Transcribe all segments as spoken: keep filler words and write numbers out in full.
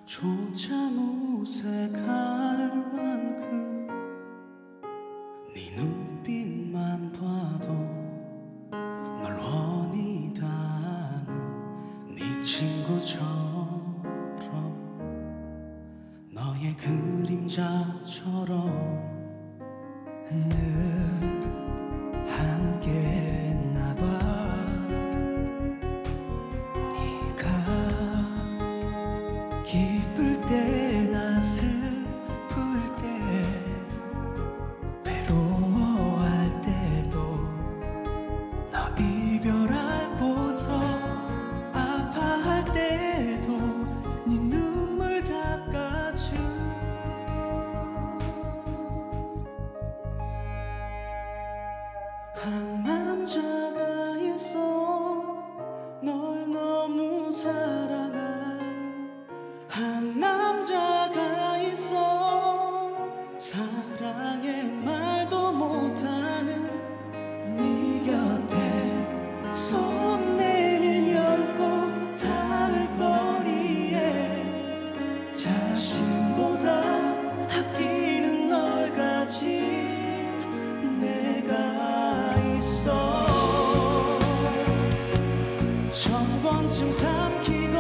조차 무색할 만큼 네 눈빛만 봐도 널 원히 닿는 네 친구처럼 너의 그림자처럼 늘 함께 했나봐. 네가 기쁠 때나 슬플 때 외로워할 때도 너 이별하고서 아파할 때도 네 눈물 닦아준 한 남자가 있어 널 너무 사랑한 한 남자가 있어 사랑의 말도 못하는 네 곁에 손 내밀면 꼭 닿을 거리에 자신보다 아끼는 널 가진 내가 있어. 천 번쯤 삼키고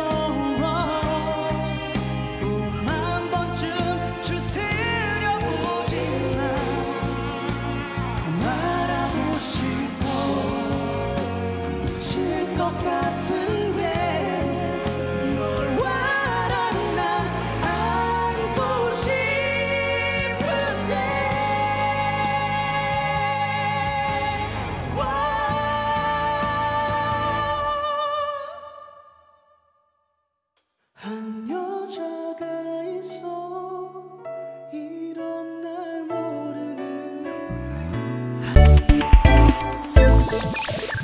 오만 번쯤 주스려 보진 나 말하고 싶어 미칠 것 같은데 널 와라 난 안고 싶은데 한 여자가 있어 이런 날 모르는